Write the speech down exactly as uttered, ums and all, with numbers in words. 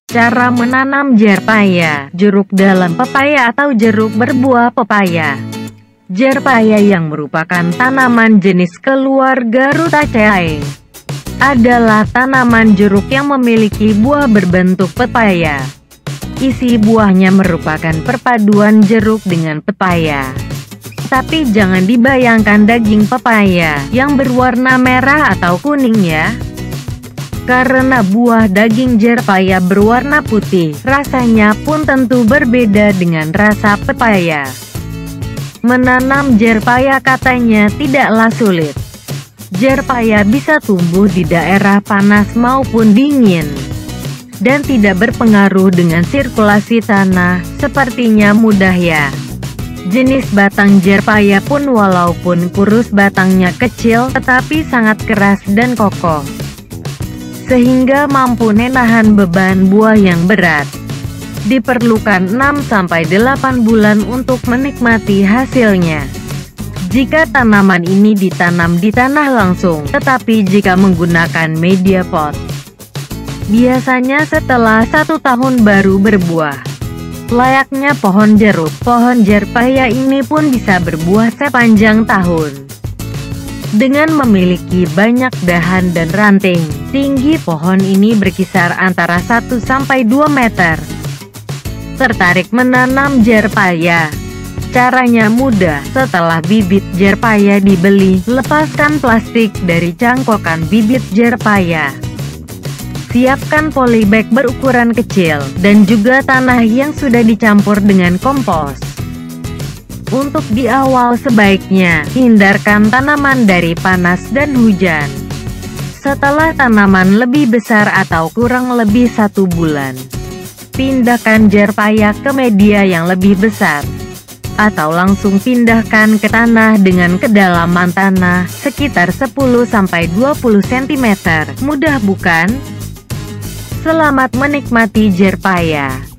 Cara menanam jerpaya, jeruk dalam pepaya atau jeruk berbuah pepaya. Jerpaya yang merupakan tanaman jenis keluarga Rutaceae adalah tanaman jeruk yang memiliki buah berbentuk pepaya. Isi buahnya merupakan perpaduan jeruk dengan pepaya. Tapi jangan dibayangkan daging pepaya yang berwarna merah atau kuning ya. Karena buah daging jerpaya berwarna putih, rasanya pun tentu berbeda dengan rasa pepaya. Menanam jerpaya katanya tidaklah sulit. Jerpaya bisa tumbuh di daerah panas maupun dingin, dan tidak berpengaruh dengan sirkulasi tanah, sepertinya mudah ya. Jenis batang jerpaya pun walaupun kurus batangnya kecil, tetapi sangat keras dan kokoh, sehingga mampu menahan beban buah yang berat. Diperlukan enam sampai delapan bulan untuk menikmati hasilnya jika tanaman ini ditanam di tanah langsung, tetapi jika menggunakan media pot, biasanya setelah satu tahun baru berbuah. Layaknya pohon jeruk, pohon jerpaya ini pun bisa berbuah sepanjang tahun. Dengan memiliki banyak dahan dan ranting, tinggi pohon ini berkisar antara satu sampai dua meter. Tertarik menanam jerpaya? Caranya mudah. Setelah bibit jerpaya dibeli, lepaskan plastik dari cangkokan bibit jerpaya. Siapkan polybag berukuran kecil, dan juga tanah yang sudah dicampur dengan kompos. Untuk di awal sebaiknya, hindarkan tanaman dari panas dan hujan. Setelah tanaman lebih besar atau kurang lebih satu bulan, pindahkan jerpaya ke media yang lebih besar. Atau langsung pindahkan ke tanah dengan kedalaman tanah sekitar sepuluh sampai dua puluh sentimeter. Mudah bukan? Selamat menikmati jerpaya.